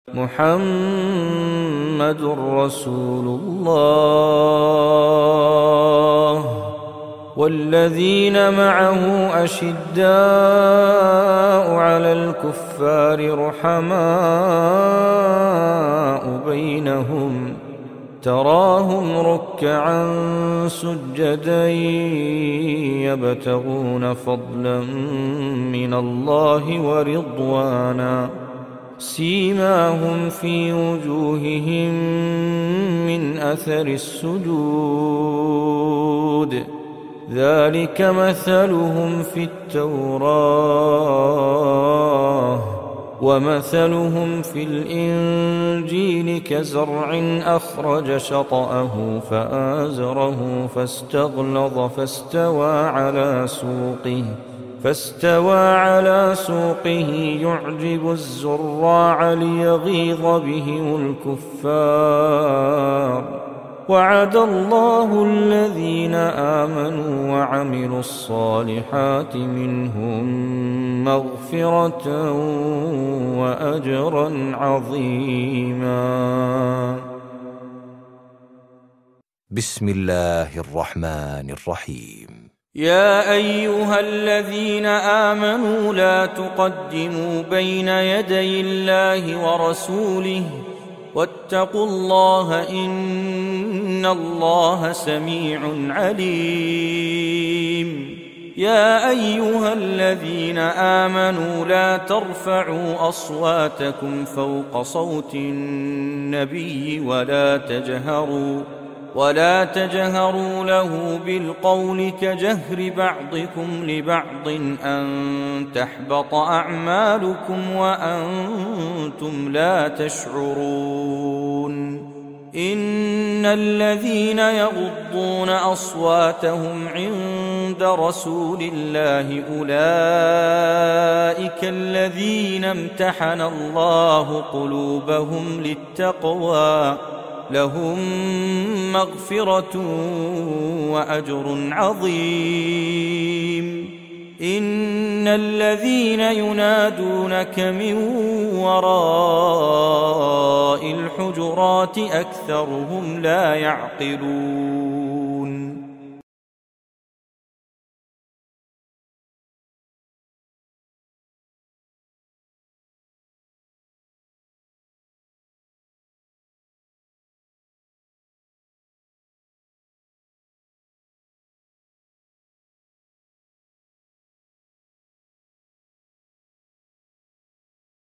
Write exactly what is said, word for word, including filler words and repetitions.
محمد رسول الله والذين معه أشداء على الكفار رحماء بينهم تراهم ركعا سجدا يبتغون فضلا من الله ورضوانا سيماهم في وجوههم من أثر السجود ذلك مثلهم في التوراة ومثلهم في الإنجيل كزرع أخرج شطأه فآزره فاستغلظ فاستوى على سوقه فاستوى على سوقه يعجب الزراع ليغيظ بهم الكفار وعد الله الذين آمنوا وعملوا الصالحات منهم مغفرة وأجرا عظيما. بسم الله الرحمن الرحيم. يا أيها الذين آمنوا لا تقدموا بين يدي الله ورسوله واتقوا الله إن الله سميع عليم. يا أيها الذين آمنوا لا ترفعوا أصواتكم فوق صوت النبي ولا تجهروا ولا تجهروا له بالقول كجهر بعضكم لبعض أن تحبط أعمالكم وأنتم لا تشعرون. إن الذين يغضون أصواتهم عند رسول الله أولئك الذين امتحن الله قلوبهم للتقوى لهم مغفرة وأجر عظيم. إن الذين ينادونك من وراء الحجرات أكثرهم لا يعقلون.